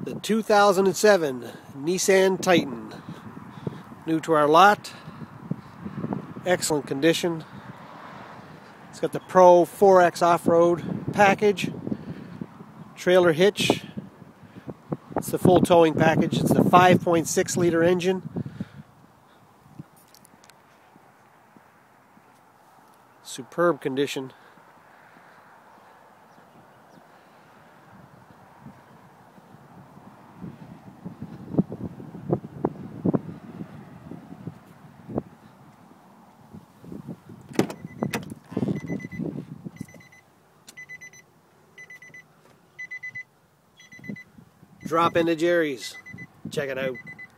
The 2007 Nissan Titan. New to our lot. Excellent condition. It's got the Pro 4X off-road package. Trailer hitch. It's the full towing package. It's the 5.6 liter engine. Superb condition. Drop into Jerry's. Check it out.